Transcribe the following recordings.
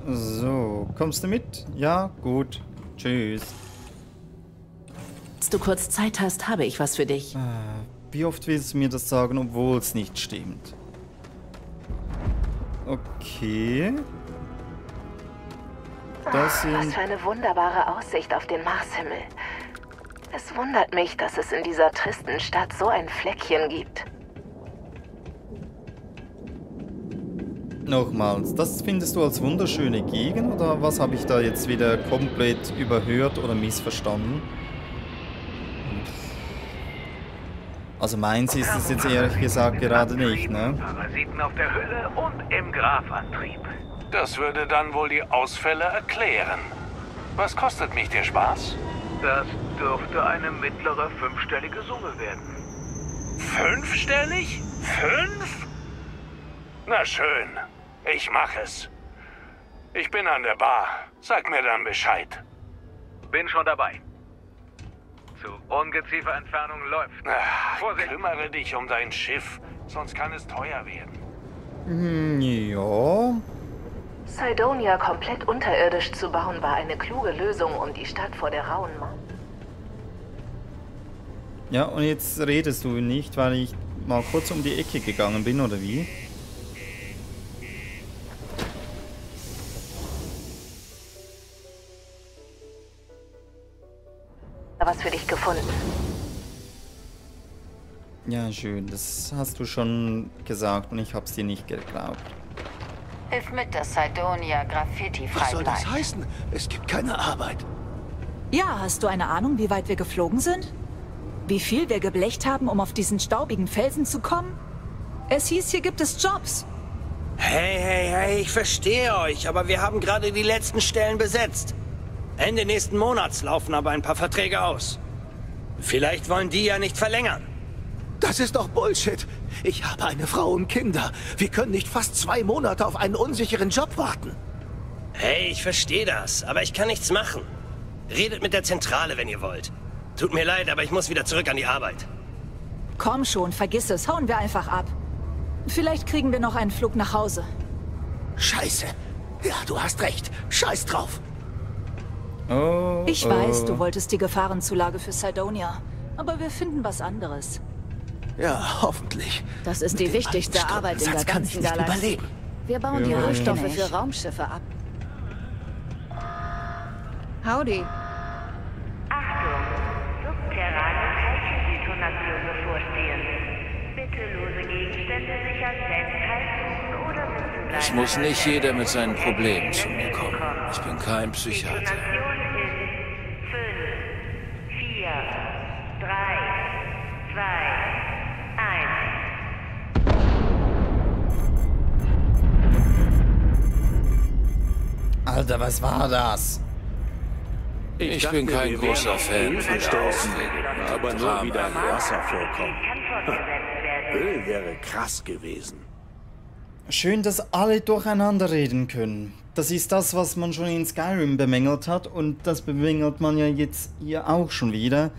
So, kommst du mit? Ja, gut. Tschüss. Wenn du kurz Zeit hast, habe ich was für dich. Wie oft willst du mir das sagen, obwohl es nicht stimmt? Okay. Das sind... Was für eine wunderbare Aussicht auf den Marshimmel. Es wundert mich, dass es in dieser tristen Stadt so ein Fleckchen gibt. Nochmals, das findest du als wunderschöne Gegend oder was habe ich da jetzt wieder komplett überhört oder missverstanden? Also meins ist es jetzt ehrlich gesagt gerade nicht, ne? Parasiten auf der Hülle und im Grafantrieb. Das würde dann wohl die Ausfälle erklären. Was kostet mich der Spaß? Das dürfte eine mittlere fünfstellige Summe werden. Fünfstellig? 5? Na schön, ich mache es. Ich bin an der Bar. Sag mir dann Bescheid. Bin schon dabei. Zu Ungezieferentfernung läuft. Kümmere dich um dein Schiff, sonst kann es teuer werden. Ja. Cydonia komplett unterirdisch zu bauen, war eine kluge Lösung, um die Stadt vor der rauen Macht. Ja, und jetzt redest du nicht, weil ich mal kurz um die Ecke gegangen bin, oder wie? Was für dich gefunden. Ja, schön. Das hast du schon gesagt und ich hab's dir nicht geglaubt. Hilf mit, dass Cydonia Graffiti frei Was soll das bleibt. heißen? Es gibt keine Arbeit. Ja, hast du eine Ahnung, wie weit wir geflogen sind? Wie viel wir geblecht haben, um auf diesen staubigen Felsen zu kommen? Es hieß, hier gibt es Jobs. Hey, ich verstehe euch, aber wir haben gerade die letzten Stellen besetzt. Ende nächsten Monats laufen aber ein paar Verträge aus. Vielleicht wollen die ja nicht verlängern. Das ist doch Bullshit. Ich habe eine Frau und Kinder. Wir können nicht fast 2 Monate auf einen unsicheren Job warten. Hey, ich verstehe das, aber ich kann nichts machen. Redet mit der Zentrale, wenn ihr wollt. Tut mir leid, aber ich muss wieder zurück an die Arbeit. Komm schon, vergiss es, hauen wir einfach ab. Vielleicht kriegen wir noch einen Flug nach Hause. Scheiße. Ja, du hast recht. Scheiß drauf. Oh, Ich weiß, du wolltest die Gefahrenzulage für Cydonia, aber wir finden was anderes. Ja, hoffentlich. Das ist die Mit dem wichtigste alten Arbeit in der Stundensatz kann ich ganzen nicht Galaxie. überleben. Wir bauen die Ja. Rohstoffe Kenn ich. für Raumschiffe ab. Howdy. Achtung! Subterrane Teilchendetonation bevorstehen. Bitte lose Gegenstände sicher festhalten oder sitzen bleiben. Es muss nicht jeder mit seinen Problemen zu mir kommen. Ich bin kein Psychiater. Detonation in 5, 4, 3, 2, 1. Alter, was war das? Ich bin kein großer Fan von Staufägen. Aber nur wieder Wasser vorkommt. Kann fortgesetzt werden. Öl wäre krass gewesen. Schön, dass alle durcheinander reden können. Das ist das, was man schon in Skyrim bemängelt hat und das bemängelt man ja jetzt hier auch schon wieder.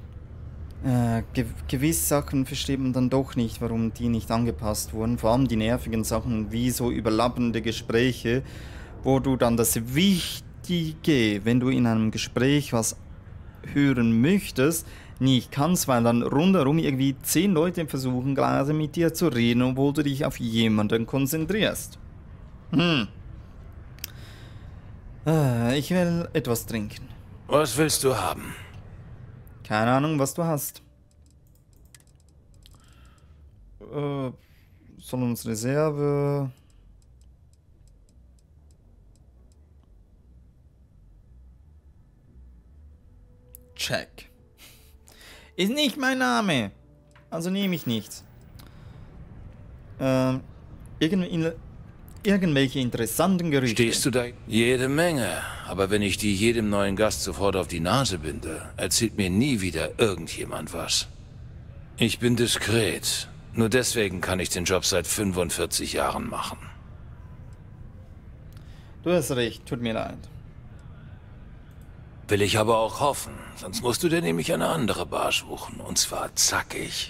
Gewisse Sachen versteht man dann doch nicht, warum die nicht angepasst wurden. Vor allem die nervigen Sachen wie so überlappende Gespräche, wo du dann das Wichtige, wenn du in einem Gespräch was hören möchtest, nicht kannst, weil dann rundherum irgendwie 10 Leute versuchen gerade mit dir zu reden, obwohl du dich auf jemanden konzentrierst. Ich will etwas trinken. Was willst du haben? Keine Ahnung, was du hast. Soll uns Reserve... Check. Ist nicht mein Name. Also nehme ich nichts. Irgendwelche interessanten Gerüchte. Stehst du da? Jede Menge. Aber wenn ich die jedem neuen Gast sofort auf die Nase binde, erzählt mir nie wieder irgendjemand was. Ich bin diskret. Nur deswegen kann ich den Job seit 45 Jahren machen. Du hast recht, tut mir leid. Will ich aber auch hoffen. Sonst musst du dir nämlich eine andere Bar suchen. Und zwar zackig.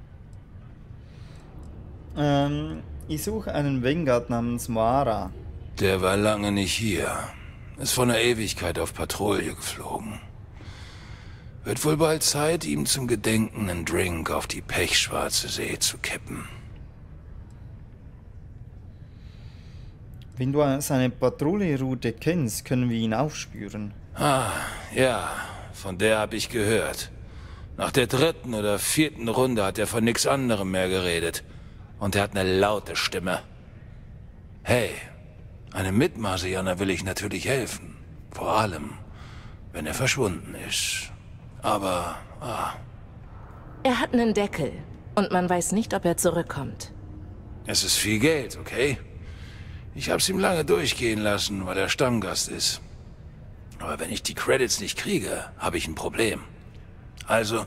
Ich suche einen Vanguard namens Moara. Der war lange nicht hier. Ist von der Ewigkeit auf Patrouille geflogen. Wird wohl bald Zeit, ihm zum Gedenken einen Drink auf die pechschwarze See zu kippen. Wenn du seine Patrouillenroute kennst, können wir ihn aufspüren. Ah, ja, von der habe ich gehört. Nach der 3. oder 4. Runde hat er von nichts anderem mehr geredet. Und er hat eine laute Stimme. Hey, einem Mitmarsianer will ich natürlich helfen. Vor allem, wenn er verschwunden ist. Aber, Er hat einen Deckel. Und man weiß nicht, ob er zurückkommt. es ist viel Geld, okay? Ich hab's ihm lange durchgehen lassen, weil er Stammgast ist. Aber wenn ich die Credits nicht kriege, habe ich ein Problem. Also...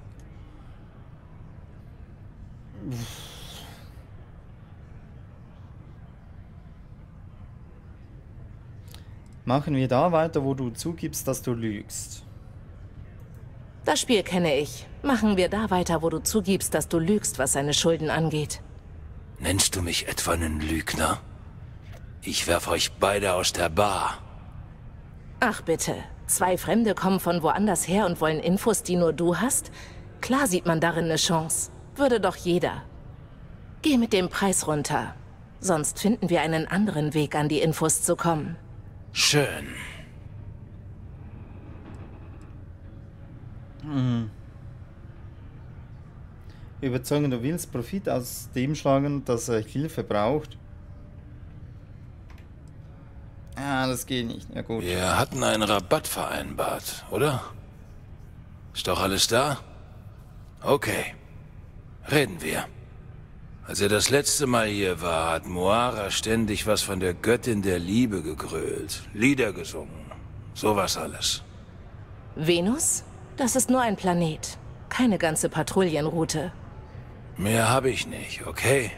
Machen wir da weiter, wo du zugibst, dass du lügst. Das Spiel kenne ich. Machen wir da weiter, wo du zugibst, dass du lügst, was seine Schulden angeht. Nennst du mich etwa einen Lügner? Ich werf euch beide aus der Bar. Ach bitte, 2 Fremde kommen von woanders her und wollen Infos, die nur du hast? Klar sieht man darin eine Chance. Würde doch jeder. Geh mit dem Preis runter. Sonst finden wir einen anderen Weg, an die Infos zu kommen. Schön. Überzeugen, du willst Profit aus dem schlagen, dass er Hilfe braucht. Ah, das geht nicht. Ja gut. Wir hatten einen Rabatt vereinbart, oder? Ist doch alles da? Okay. Reden wir. Als er das letzte Mal hier war, hat Moara ständig was von der Göttin der Liebe gegrölt, Lieder gesungen, sowas alles. Venus? Das ist nur ein Planet. Keine ganze Patrouillenroute. Mehr habe ich nicht, okay?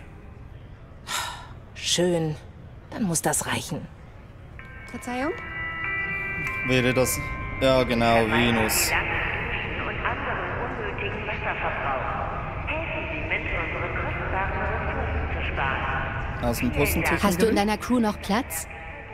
Schön. Dann muss das reichen. Verzeihung? Wäre das... Ja, genau, Venus. Und anderen unnötigen Wasserverbrauch. Helfen Sie mit, unsere kostbaren Ressourcen zu sparen. Aus dem Postentechnik. Hast du in deiner Crew noch Platz?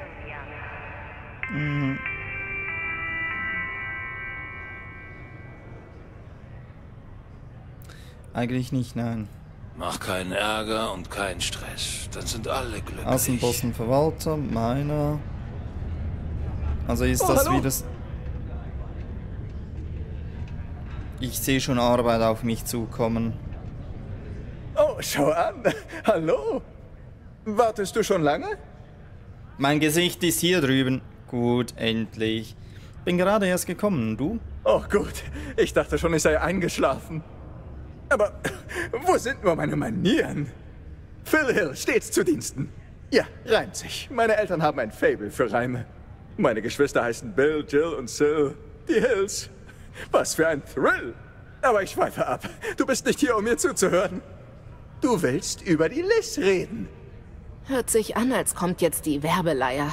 Eigentlich nicht, nein. Mach keinen Ärger und keinen Stress. Dann sind alle glücklich. Außenpostenverwalter, meiner. Also ist das hallo. wie das... Ich sehe schon Arbeit auf mich zukommen. Oh, schau an. Hallo. Wartest du schon lange? Mein Gesicht ist hier drüben. Gut, endlich. Bin gerade erst gekommen, du? Oh gut, ich dachte schon, ich sei eingeschlafen. Aber wo sind nur meine Manieren? Phil Hill, stets zu Diensten. Ja, reimt sich. Meine Eltern haben ein Faible für Reime. Meine Geschwister heißen Bill, Jill und Sil. Die Hills. Was für ein Thrill. Aber ich schweife ab. Du bist nicht hier, um mir zuzuhören. Du willst über die Liz reden. Hört sich an, als kommt jetzt die Werbeleier.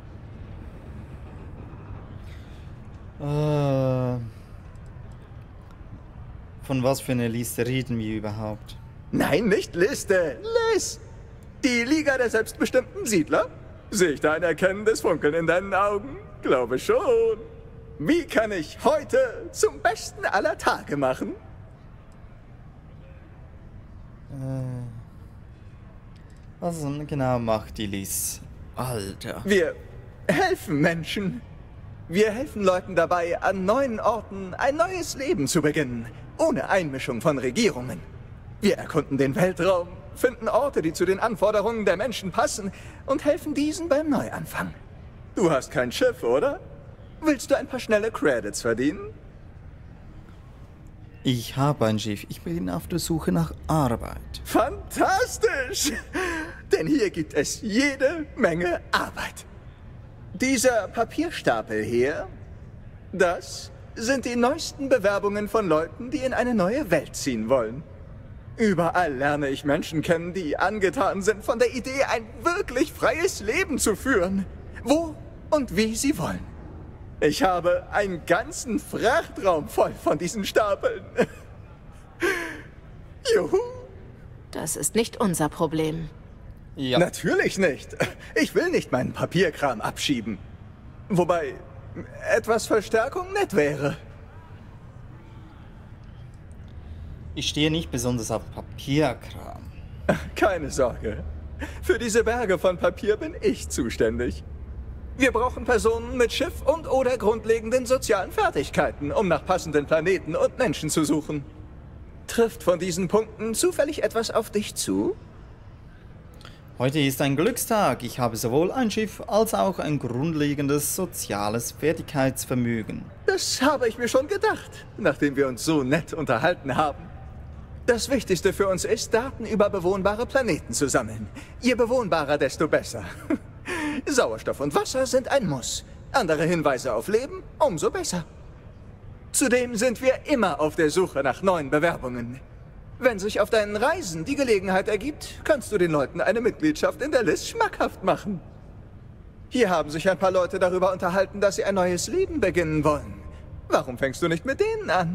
Von was für einer Liste reden wir überhaupt? Nein, nicht Liste. Liz. Die Liga der selbstbestimmten Siedler? Sehe ich da ein erkennendes Funkeln in deinen Augen? Glaube schon. Wie kann ich heute zum besten aller Tage machen? Was genau macht die Liz? Alter. Wir helfen Menschen. Wir helfen Leuten dabei, an neuen Orten ein neues Leben zu beginnen, ohne Einmischung von Regierungen. Wir erkunden den Weltraum, finden Orte, die zu den Anforderungen der Menschen passen und helfen diesen beim Neuanfang. Du hast kein Schiff, oder? Willst du ein paar schnelle Credits verdienen? Ich habe ein Schiff. Ich bin auf der Suche nach Arbeit. Fantastisch! Denn hier gibt es jede Menge Arbeit. Dieser Papierstapel hier, das sind die neuesten Bewerbungen von Leuten, die in eine neue Welt ziehen wollen. Überall lerne ich Menschen kennen, die angetan sind von der Idee, ein wirklich freies Leben zu führen. Wo und wie sie wollen. Ich habe einen ganzen Frachtraum voll von diesen Stapeln. Juhu! Das ist nicht unser Problem. Ja. Natürlich nicht. Ich will nicht meinen Papierkram abschieben. Wobei etwas Verstärkung nett wäre. Ich stehe nicht besonders auf Papierkram. Keine Sorge. Für diese Berge von Papier bin ich zuständig. Wir brauchen Personen mit Schiff und oder grundlegenden sozialen Fertigkeiten, um nach passenden Planeten und Menschen zu suchen. Trifft von diesen Punkten zufällig etwas auf dich zu? Heute ist ein Glückstag. Ich habe sowohl ein Schiff als auch ein grundlegendes soziales Fertigkeitsvermögen. Das habe ich mir schon gedacht, nachdem wir uns so nett unterhalten haben. Das Wichtigste für uns ist, Daten über bewohnbare Planeten zu sammeln. Je bewohnbarer, desto besser. Sauerstoff und Wasser sind ein Muss. Andere Hinweise auf Leben, umso besser. Zudem sind wir immer auf der Suche nach neuen Bewerbungen. Wenn sich auf deinen Reisen die Gelegenheit ergibt, kannst du den Leuten eine Mitgliedschaft in der LIS schmackhaft machen. Hier haben sich ein paar Leute darüber unterhalten, dass sie ein neues Leben beginnen wollen. Warum fängst du nicht mit denen an?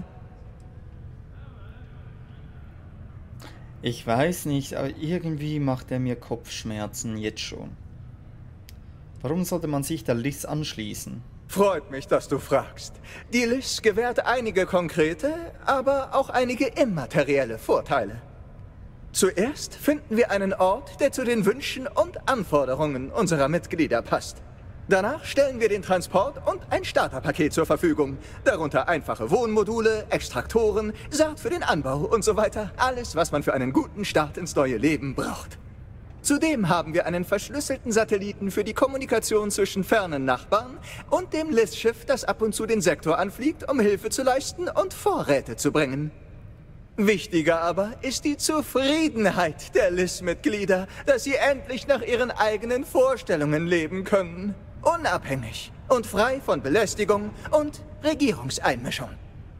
Ich weiß nicht, aber irgendwie macht er mir Kopfschmerzen jetzt schon. Warum sollte man sich der LIS anschließen? Freut mich, dass du fragst. Die LIS gewährt einige konkrete, aber auch einige immaterielle Vorteile. Zuerst finden wir einen Ort, der zu den Wünschen und Anforderungen unserer Mitglieder passt. Danach stellen wir den Transport und ein Starterpaket zur Verfügung. Darunter einfache Wohnmodule, Extraktoren, Saat für den Anbau und so weiter. Alles, was man für einen guten Start ins neue Leben braucht. Zudem haben wir einen verschlüsselten Satelliten für die Kommunikation zwischen fernen Nachbarn und dem LIS-Schiff, das ab und zu den Sektor anfliegt, um Hilfe zu leisten und Vorräte zu bringen. Wichtiger aber ist die Zufriedenheit der LIS-Mitglieder, dass sie endlich nach ihren eigenen Vorstellungen leben können. Unabhängig und frei von Belästigung und Regierungseinmischung.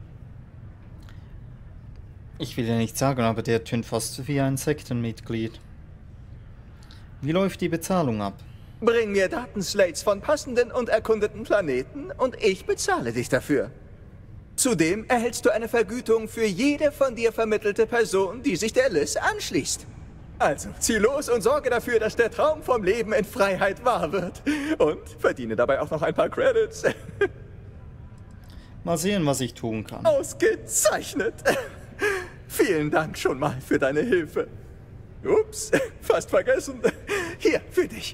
Ich will ja nicht sagen, aber der tönt fast wie ein Sektenmitglied. Wie läuft die Bezahlung ab? Bring mir Datenslates von passenden und erkundeten Planeten und ich bezahle dich dafür. Zudem erhältst du eine Vergütung für jede von dir vermittelte Person, die sich der LIS anschließt. Also, zieh los und sorge dafür, dass der Traum vom Leben in Freiheit wahr wird. Und verdiene dabei auch noch ein paar Credits. Mal sehen, was ich tun kann. Ausgezeichnet. Vielen Dank schon mal für deine Hilfe. Ups, fast vergessen. Hier, für dich.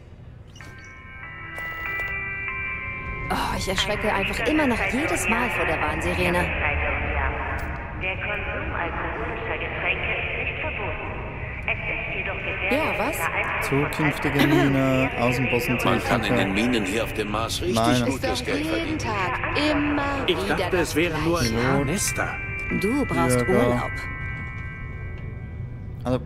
Oh, ich erschrecke einfach immer noch jedes Mal vor der Warnsirene. Der Konsum alkoholischer Getränke ist nicht verboten. Es ist jedoch gefährlich. Ja, was? Zukünftige Mine, Außenposten. Man kann in den Minen hier auf dem Mars richtig gutes Geld Jeden verdienen. Tag, immer Ich wieder dachte, es wäre nur ein Gleiche. Kanister. Du brauchst Ja, Urlaub. Also.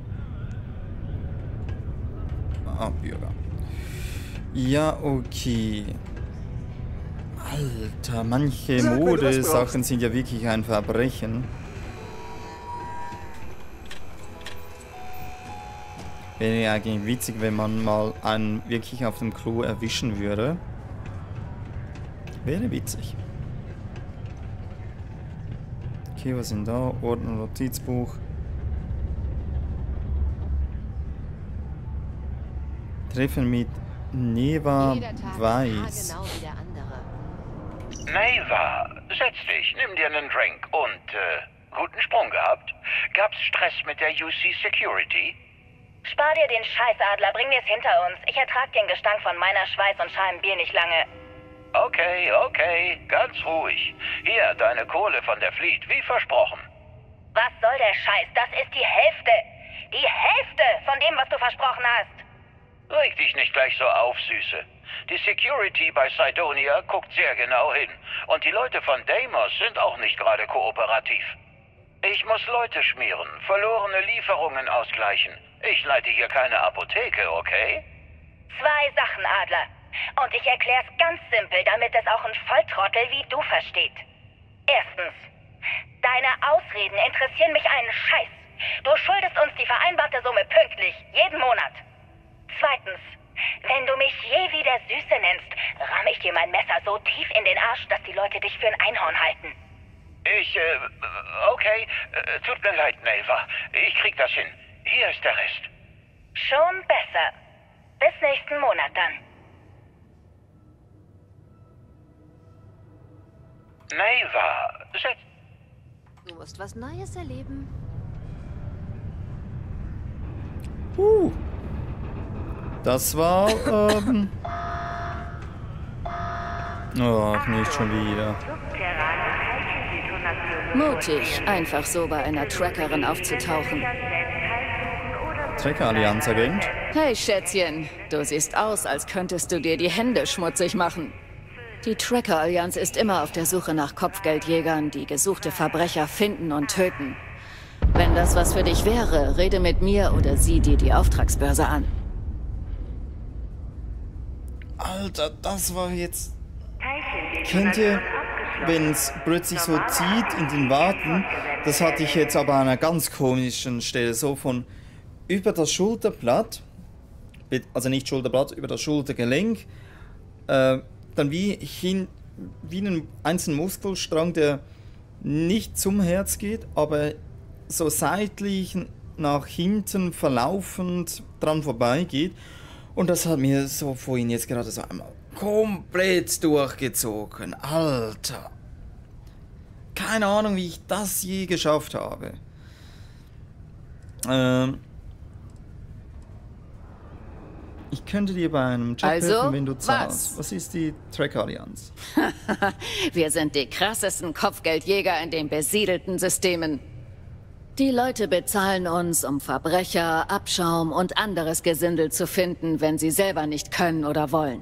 Ah, Bürger. Ja, okay. Alter, manche Sag, wenn du was Modesachen sind ja wirklich ein Verbrechen. Wäre ja eigentlich witzig, wenn man mal einen wirklich auf dem Klo erwischen würde. Wäre witzig. Okay, was sind da? Ordner, Notizbuch. Treffen mit Neva Weiss. Genau wie der andere. Neva, setz dich, nimm dir einen Drink und, guten Sprung gehabt? Gab's Stress mit der UC Security? Spar dir den Scheiß, Adler, bring mir's hinter uns. Ich ertrag den Gestank von meiner Schweiß und schalem Bier nicht lange. Okay, ganz ruhig. Hier, deine Kohle von der Fleet, wie versprochen. Was soll der Scheiß? Das ist die Hälfte. Die Hälfte von dem, was du versprochen hast. Reg dich nicht gleich so auf, Süße. Die Security bei Cydonia guckt sehr genau hin. Und die Leute von Deimos sind auch nicht gerade kooperativ. Ich muss Leute schmieren, verlorene Lieferungen ausgleichen. Ich leite hier keine Apotheke, okay? 2 Sachen, Adler. Und ich erklär's ganz simpel, damit es auch ein Volltrottel wie du versteht. Erstens, deine Ausreden interessieren mich einen Scheiß. Du schuldest uns die vereinbarte Summe pünktlich, jeden Monat. Zweitens, wenn du mich je wieder Süße nennst, ramme ich dir mein Messer so tief in den Arsch, dass die Leute dich für ein Einhorn halten. Okay, tut mir leid, Neva. Ich krieg das hin. Hier ist der Rest. Schon besser. Bis nächsten Monat dann. Neva, Du musst was Neues erleben. Das war, Ach, nicht schon wieder. Mutig, einfach so bei einer Trackerin aufzutauchen. Tracker-Allianz-Agent? Hey, Schätzchen, du siehst aus, als könntest du dir die Hände schmutzig machen. Die Tracker-Allianz ist immer auf der Suche nach Kopfgeldjägern, die gesuchte Verbrecher finden und töten. Wenn das was für dich wäre, rede mit mir oder sieh dir die Auftragsbörse an. Alter, das war jetzt... Kennt ihr, wenn es plötzlich so zieht in den Warten? Das hatte ich jetzt aber an einer ganz komischen Stelle, so von über das Schulterblatt, also nicht Schulterblatt, über das Schultergelenk, dann wie einen einzelnen Muskelstrang, der nicht zum Herz geht, aber so seitlich nach hinten verlaufend dran vorbeigeht. Und das hat mir so vorhin jetzt gerade so einmal komplett durchgezogen. Alter. Keine Ahnung, wie ich das je geschafft habe. Ich könnte dir bei einem Job helfen, wenn du zahlst. Was ist die Tracker-Allianz? Wir sind die krassesten Kopfgeldjäger in den besiedelten Systemen. Die Leute bezahlen uns, um Verbrecher, Abschaum und anderes Gesindel zu finden, wenn sie selber nicht können oder wollen.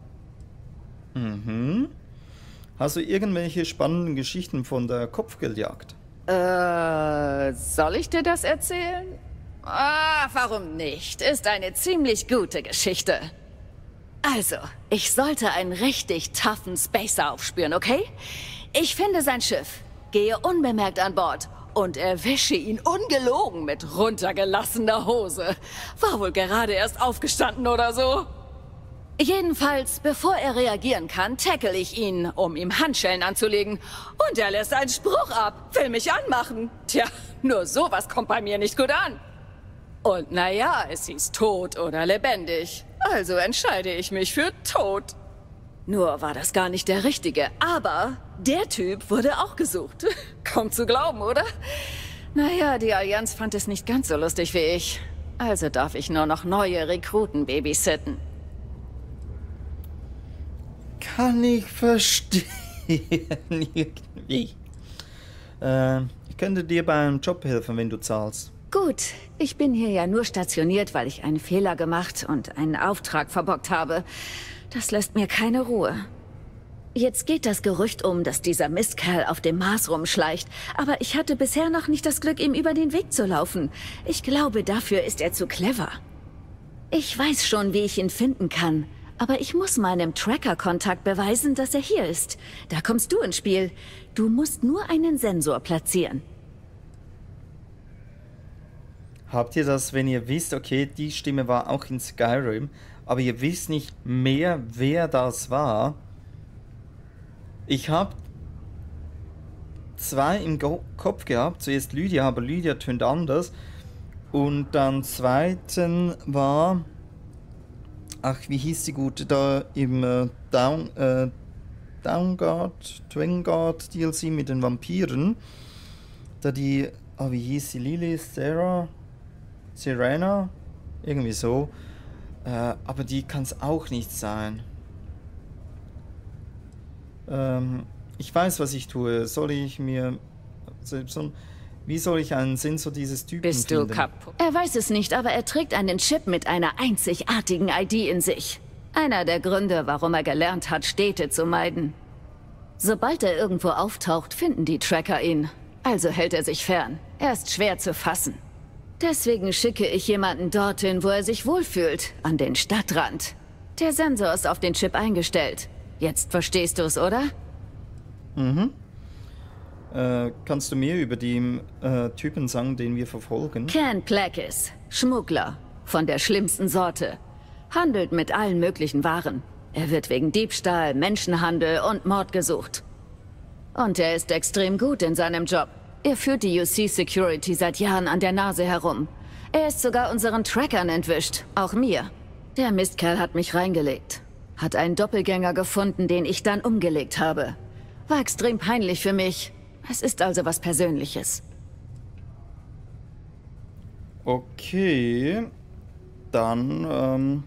Mhm. Hast du irgendwelche spannenden Geschichten von der Kopfgeldjagd? Soll ich dir das erzählen? Ah, warum nicht? Ist eine ziemlich gute Geschichte. Also, ich sollte einen richtig toughen Spacer aufspüren, okay? Ich finde sein Schiff, gehe unbemerkt an Bord und erwische ihn ungelogen mit runtergelassener Hose. War wohl gerade erst aufgestanden oder so. Jedenfalls, bevor er reagieren kann, tackle ich ihn, um ihm Handschellen anzulegen. Und er lässt einen Spruch ab, will mich anmachen. Tja, nur sowas kommt bei mir nicht gut an. Und naja, es hieß tot oder lebendig. Also entscheide ich mich für tot. Nur war das gar nicht der Richtige. Aber der Typ wurde auch gesucht. Kaum zu glauben, oder? Naja, die Allianz fand es nicht ganz so lustig wie ich. Also darf ich nur noch neue Rekruten babysitten. Kann ich verstehen. Irgendwie. Ich könnte dir beim Job helfen, wenn du zahlst. Gut, ich bin hier ja nur stationiert, weil ich einen Fehler gemacht und einen Auftrag verbockt habe. Das lässt mir keine Ruhe. Jetzt geht das Gerücht um, dass dieser Mistkerl auf dem Mars rumschleicht. Aber ich hatte bisher noch nicht das Glück, ihm über den Weg zu laufen. Ich glaube, dafür ist er zu clever. Ich weiß schon, wie ich ihn finden kann. Aber ich muss meinem Tracker-Kontakt beweisen, dass er hier ist. Da kommst du ins Spiel. Du musst nur einen Sensor platzieren. Habt ihr das, wenn ihr wisst, okay, die Stimme war auch in Skyrim, aber ihr wisst nicht mehr, wer das war? Ich habe zwei im Kopf gehabt. Zuerst Lydia, aber Lydia tönt anders. Und dann zweiten war... Ach, wie hieß die gute da im Twingard DLC mit den Vampiren? Da die... wie hieß sie? Lily, Sarah... Serena? Irgendwie so. Aber die kann es auch nicht sein. Ich weiß, was ich tue. Wie soll ich einen Sensor dieses Typen Bist du finden? kaputt? Er weiß es nicht, aber er trägt einen Chip mit einer einzigartigen ID in sich. Einer der Gründe, warum er gelernt hat, Städte zu meiden. Sobald er irgendwo auftaucht, finden die Tracker ihn. Also hält er sich fern. Er ist schwer zu fassen. Deswegen schicke ich jemanden dorthin, wo er sich wohlfühlt, an den Stadtrand. Der Sensor ist auf den Chip eingestellt. Jetzt verstehst du es, oder? Mhm. Kannst du mehr über den Typen sagen, den wir verfolgen? Ken Plakis, Schmuggler, von der schlimmsten Sorte. Handelt mit allen möglichen Waren. Er wird wegen Diebstahl, Menschenhandel und Mord gesucht. Und er ist extrem gut in seinem Job. Er führt die UC Security seit Jahren an der Nase herum. Er ist sogar unseren Trackern entwischt. Auch mir. Der Mistkerl hat mich reingelegt. Hat einen Doppelgänger gefunden, den ich dann umgelegt habe. War extrem peinlich für mich. Es ist also was Persönliches. Okay. Dann,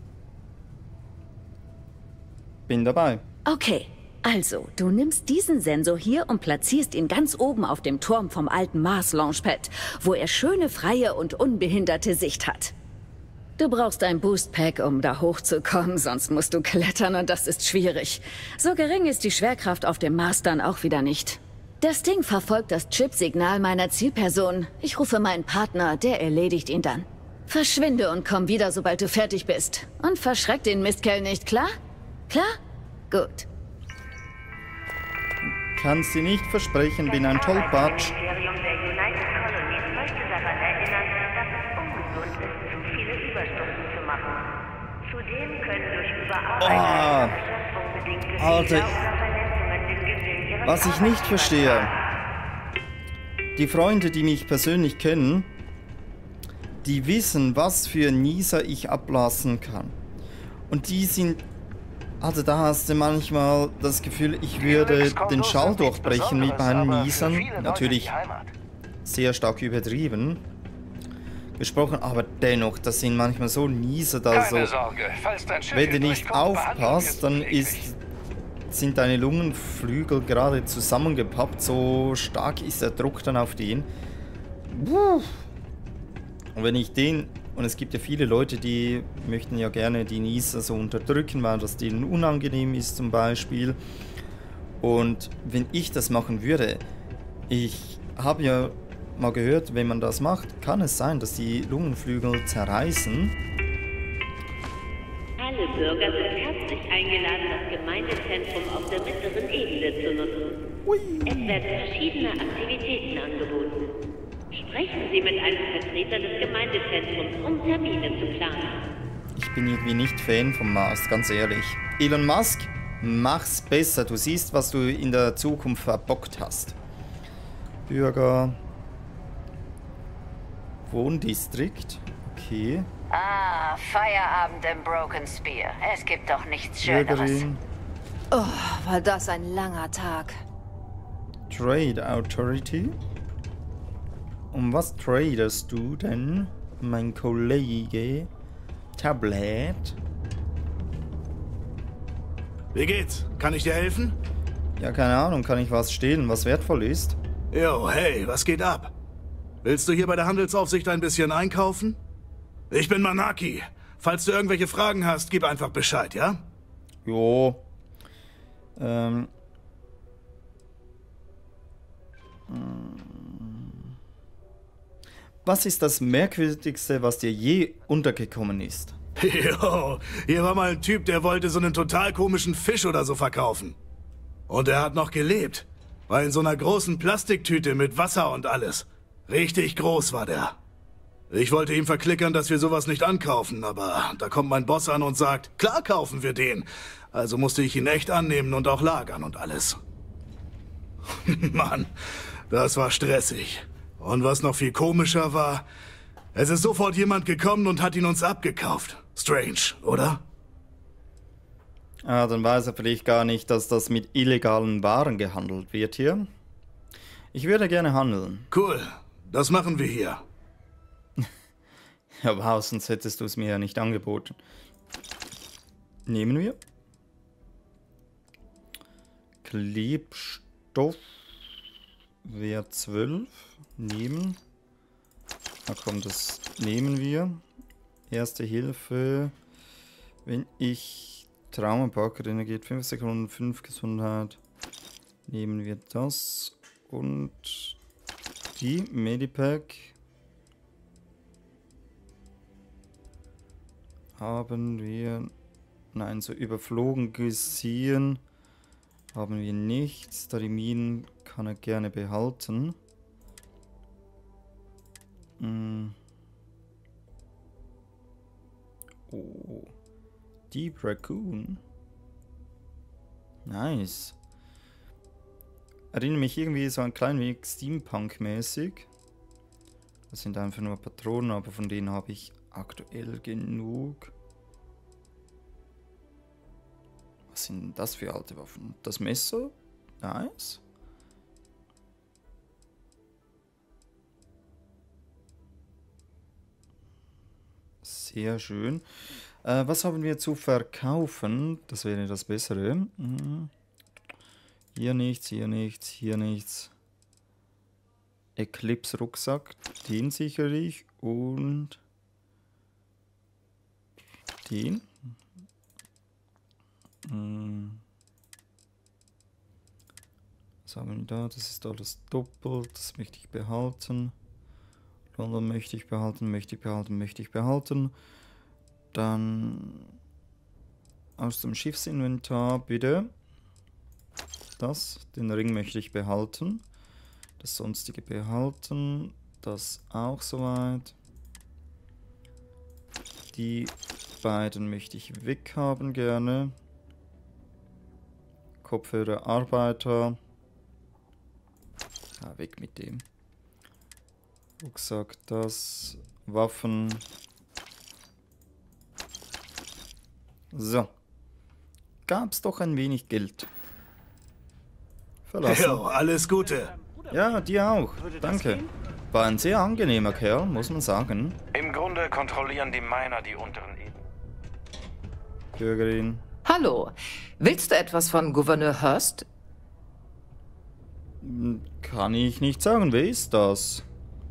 bin dabei. Okay. Also, du nimmst diesen Sensor hier und platzierst ihn ganz oben auf dem Turm vom alten Mars-Launchpad, wo er schöne, freie und unbehinderte Sicht hat. Du brauchst ein Boost-Pack, um da hochzukommen, sonst musst du klettern und das ist schwierig. So gering ist die Schwerkraft auf dem Mars dann auch wieder nicht. Das Ding verfolgt das Chip-Signal meiner Zielperson. Ich rufe meinen Partner, der erledigt ihn dann. Verschwinde und komm wieder, sobald du fertig bist. Und verschreck den Mistkerl nicht, klar? Klar? Gut. Kannst dir nicht versprechen, bin ein Tollpatsch. Ministerium der United Colonies möchte daran erinnern, dass es ungesund ist, zu viele Überstunden zu machen. Zudem können durch Überarbeitung und Erschöpfung bedingte Fehler oder Verletzungen den Gewinn ihres Was ich nicht verstehe, die Freunde, die mich persönlich kennen, die wissen, was für Nieser ich ablassen kann. Und die sind... Also da hast du manchmal das Gefühl, ich würde den Schall durchbrechen mit meinen Niesern. Natürlich sehr stark übertrieben gesprochen, aber dennoch, das sind manchmal so Nieser, also wenn du nicht aufpasst, dann sind deine Lungenflügel gerade zusammengepappt, so stark ist der Druck dann auf den. Und wenn ich den... Und es gibt ja viele Leute, die möchten ja gerne die Nieser so unterdrücken, weil das denen unangenehm ist zum Beispiel. Und wenn ich das machen würde, ich habe ja mal gehört, wenn man das macht, kann es sein, dass die Lungenflügel zerreißen. Alle Bürger sind herzlich eingeladen, das Gemeindezentrum auf der mittleren Ebene zu nutzen. Es werden verschiedene Aktivitäten angeboten. Sprechen Sie mit einem Vertreter des Gemeindezentrums, um Termine zu planen. Ich bin irgendwie nicht Fan vom Mars, ganz ehrlich. Elon Musk, mach's besser. Du siehst, was du in der Zukunft verbockt hast. Bürger. Wohndistrikt. Okay. Ah, Feierabend im Broken Spear. Es gibt doch nichts Schöneres. Bürgerin. Oh, war das ein langer Tag. Trade Authority. Um was tradest du denn, mein Kollege? Tablet. Wie geht's? Kann ich dir helfen? Ja, keine Ahnung. Kann ich was stehlen, was wertvoll ist? Jo, hey, was geht ab? Willst du hier bei der Handelsaufsicht ein bisschen einkaufen? Ich bin Manaki. Falls du irgendwelche Fragen hast, gib einfach Bescheid, ja? Jo. Was ist das Merkwürdigste, was dir je untergekommen ist? Jo, hier war mal ein Typ, der wollte so einen total komischen Fisch oder so verkaufen. Und er hat noch gelebt. War in so einer großen Plastiktüte mit Wasser und alles. Richtig groß war der. Ich wollte ihm verklickern, dass wir sowas nicht ankaufen, aber da kommt mein Boss an und sagt, klar kaufen wir den. Also musste ich ihn echt annehmen und auch lagern und alles. Mann, das war stressig. Und was noch viel komischer war, es ist sofort jemand gekommen und hat ihn uns abgekauft. Strange, oder? Ah, dann weiß er vielleicht gar nicht, dass das mit illegalen Waren gehandelt wird hier. Ich würde gerne handeln. Cool, das machen wir hier. Ja, wow, sonst hättest du es mir ja nicht angeboten. Nehmen wir. Klebstoff. Wert 12. Nehmen. Na komm, das nehmen wir. Erste Hilfe. Wenn ich Trauma packe, dann geht 5 Sekunden, 5 Gesundheit. Nehmen wir das. Und die Medipack. Haben wir... Nein, so überflogen gesehen haben wir nichts. Da die Minen kann er gerne behalten. Oh. Deep Raccoon. Nice. Erinnert mich irgendwie so ein klein wenig Steampunk-mäßig. Das sind einfach nur Patronen, aber von denen habe ich aktuell genug. Was sind denn das für alte Waffen? Das Messer? Nice. Sehr schön. Was haben wir zu verkaufen? Das wäre das Bessere. Hier nichts, hier nichts, hier nichts. Eclipse Rucksack, den sichere ich. Und den. Was haben wir da? Das ist alles doppelt. Das möchte ich behalten. London möchte ich behalten, möchte ich behalten, möchte ich behalten. Dann aus dem Schiffsinventar bitte. Das, den Ring möchte ich behalten. Das sonstige behalten. Das auch soweit. Die beiden möchte ich weghaben gerne. Kopfhörer Arbeiter. Ja, weg mit dem. Rucksack, das. Waffen. So. Gab's doch ein wenig Geld. Verlassen. Jo, alles Gute. Ja, dir auch. Danke. War ein sehr angenehmer Kerl, muss man sagen. Im Grunde kontrollieren die Miner die unteren Ebenen. Bürgerin. Hallo. Willst du etwas von Gouverneur Hurst? Kann ich nicht sagen. Wer ist das?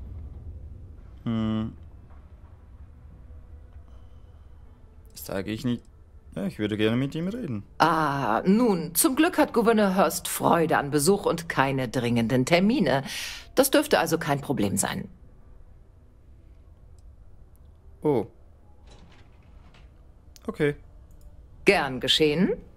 Das zeige ich nicht. Ja, ich würde gerne mit ihm reden. Ah, nun, zum Glück hat Gouverneur Hurst Freude an Besuch und keine dringenden Termine. Das dürfte also kein Problem sein. Oh. Okay. Gern geschehen.